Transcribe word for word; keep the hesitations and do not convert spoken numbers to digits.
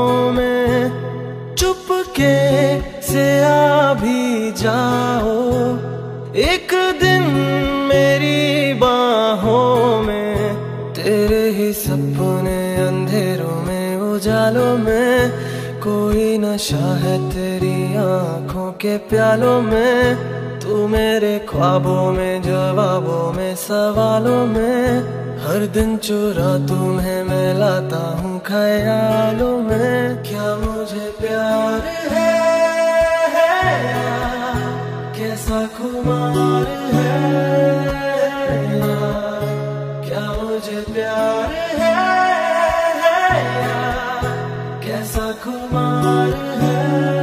बाहों में, चुपके से आ भी जाओ एक दिन मेरी बाहों में। तेरे ही सपने अंधेरों में उजालों में, कोई नशा है तेरी आंखों के प्यालों में। तू मेरे ख्वाबों में, जवाबों में, सवालों में। हर दिन चुरा तुम्हें मैं लाता हूँ ख्यालों में। क्या मुझे प्यार है, है यार, कैसा खुमार है यार। क्या मुझे प्यार है, है यार, कैसा खुमार है।